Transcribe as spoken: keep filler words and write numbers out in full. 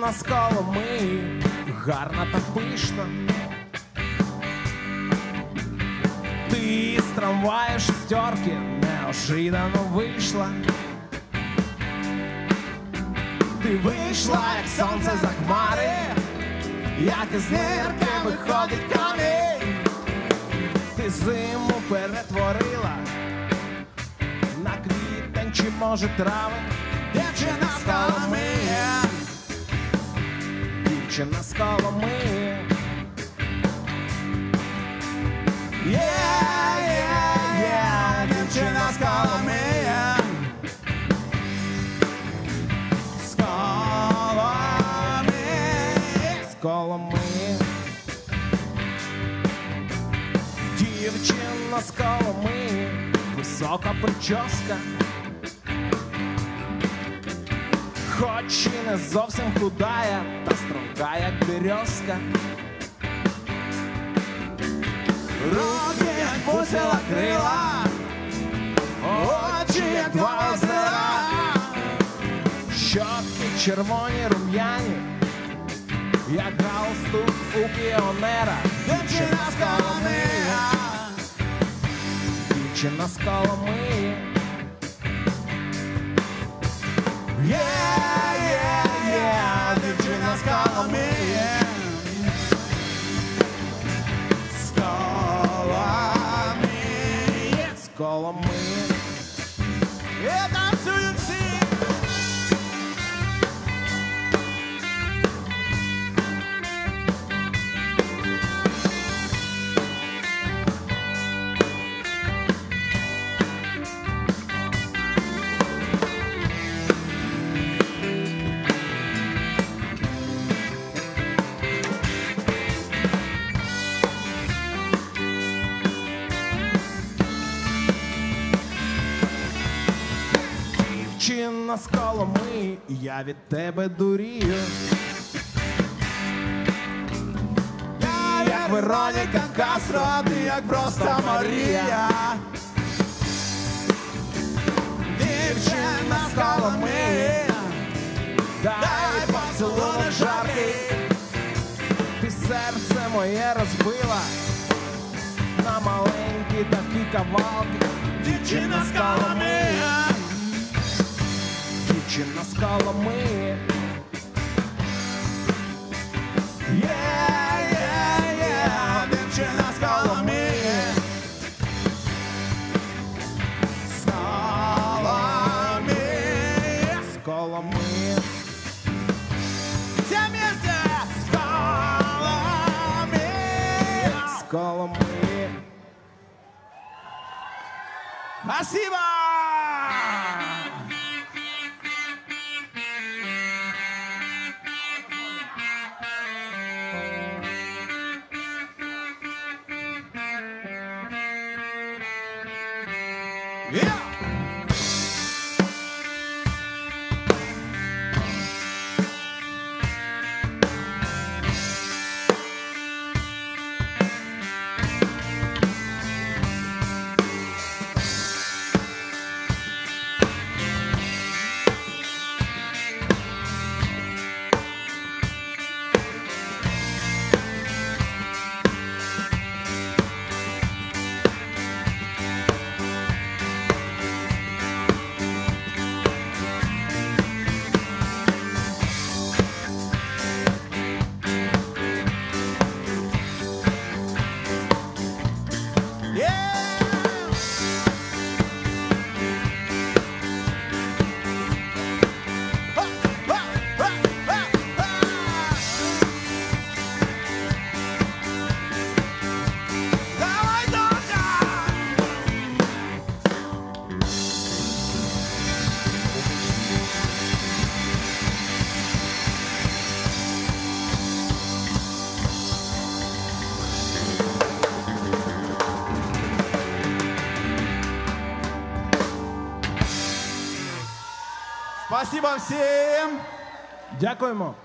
Дівчина з Коломиї, гарна та пишна. Ти з трамваю шестерки неожиданно вийшла. Ти вийшла, як сонце за хмари, як із нирки виходить камінь. Ти зиму перетворила на квітень чи, може, травень. Дівчина з Коломиї, дівчина з Коломиї. Yeah, yeah, yeah, дівчина з Коломиї. З Коломиї, з Коломиї. Дівчина з Коломиї, висока прическа, хоч і не зовсім худая, та струнка, як березка. Руки, як бусила крила, очі, як два озера, щоки червоні, рум'яні, як галстук у піонера. Дівчина з Коломиї, дівчина з Коломиї. Yeah, yeah, yeah, дівчина з Коломиї. З Коломиї, з Коломиї. І танцюють всі. Дівчина з Коломиї, я від тебе дурію. Я як Вероніка Кастро, ти як просто Марія. Дівчина з Коломиї, дай поцілунок жаркий. Ти серце моє розбила на маленькі такі кавалки. Дівчина з Коломиї, дівчина з Коломиї. Yeah, yeah, yeah, дівчина з Коломиї. З Коломиї, з Коломиї. Тямірте! З Коломиї, з Коломиї. Спасибо! Yeah! Спасибо всім! Дякуємо!